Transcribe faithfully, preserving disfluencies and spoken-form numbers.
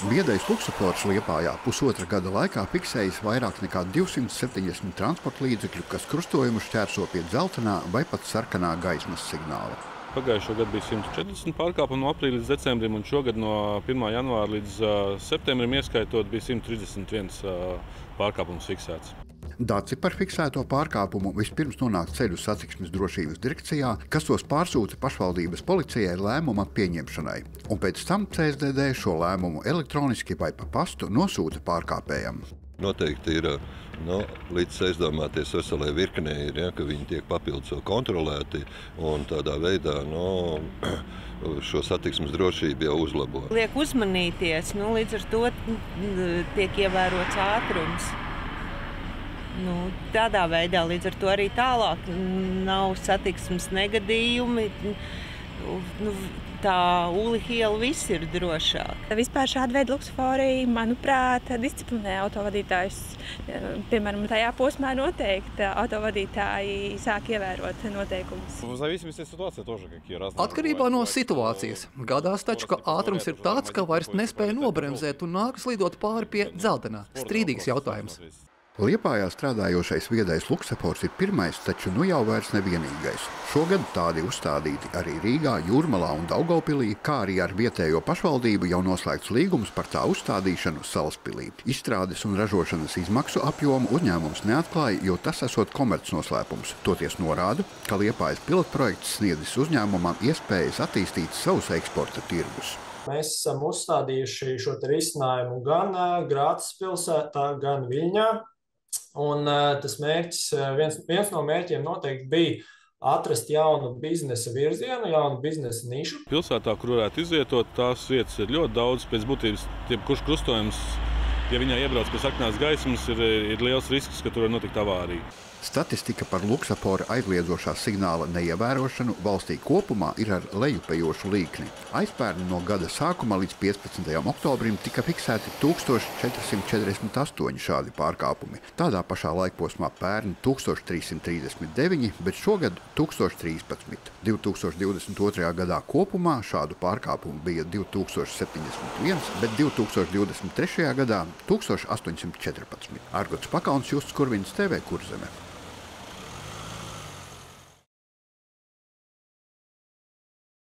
Biedais luksofors Liepājā pusotra gada laikā fiksējis vairāk nekā divsimt septiņdesmit transporta līdzekļu, kas krustojumu šķērso pie dzeltenā vai pat sarkanā gaismas signāla. Pagājušo gadu bija simt četrdesmit pārkāpumi no aprīļa līdz decembrim, un šogad no pirmā janvāra līdz uh, septembrim ieskaitot bija simt trīsdesmit viens uh, pārkāpums fiksēts. Dati par fiksēto pārkāpumu vispirms nonāk Ceļu satiksmes drošības direkcijā, kas tos pārsūta pašvaldības policijai lēmuma pieņemšanai, un pēc tam C S D D šo lēmumu elektroniski vai pa pastu nosūta pārkāpējam. Noteikti ir nu, līdz aizdomāties veselai virknei, ir, ja, ka viņi tiek papildus kontrolēti un tādā veidā nu, šo satiksmes drošību jau uzlabo. Liek uzmanīties, nu, līdz ar to tiek ievērots ātrums. Nu, tādā veidā līdz ar to arī tālāk nav satiksmes negadījumi. Nu, tā Ulriha iela viss ir drošāk. Vispār šāda veida luksofori, manuprāt, disciplinē autovadītājus. Piemēram, tajā posmā noteikti autovadītāji sāk ievērot noteikumus. Atkarībā no situācijas. Gadās taču, ka ātrums ir tāds, ka vairs nespēja nobremzēt un nākas lidot pāri pie dzeltenā. Strīdīgs jautājums. Liepājā strādājošais viedais luksofors ir pirmais, taču nu jau vairs nevienīgais. Šogad tādi uzstādīti arī Rīgā, Jūrmalā un Daugavpilī, kā arī ar vietējo pašvaldību jau noslēgts līgums par tā uzstādīšanu Salaspilī. Izstrādes un ražošanas izmaksu apjomu uzņēmums neatklāja, jo tas esot komercnoslēpums. Toties norāda, ka Liepājas pilotprojekts sniedzis uzņēmumam iespējas attīstīt savus eksporta tirgus. Mēs esam uzstādījuši šo risinājumu gan Grāces pilsētā, gan Viļņā. Un tas mērķis, viens, viens no mērķiem noteikti bija atrast jaunu biznesa virzienu, jaunu biznesa nišu. Pilsētā, kur varētu izvietot, tās vietas ir ļoti daudz. Pēc būtības, jebkurš krustojums, ja viņā iebrauc pie sarkanās gaismas, ir, ir liels risks, ka tur var notikt avārija. Statistika par luksoforu aizliedzošā signāla neievērošanu valstī kopumā ir ar lejupējošu līkni. Aizpērn no gada sākuma līdz piecpadsmitajam oktobrim tika fiksēti tūkstoš četri simti četrdesmit astoņi šādi pārkāpumi. Tādā pašā laikposmā pērn tūkstoš trīs simti trīsdesmit deviņi, bet šogad tūkstoš trīspadsmit. divi tūkstoši divdesmit otrajā gadā kopumā šādu pārkāpumu bija divi tūkstoši septiņdesmit viens, bet divi tūkstoši divdesmit trešajā gadā tūkstoš astoņsimt četrpadsmit. Argots Pakauns, Justs Kurvins, T V Kurzeme.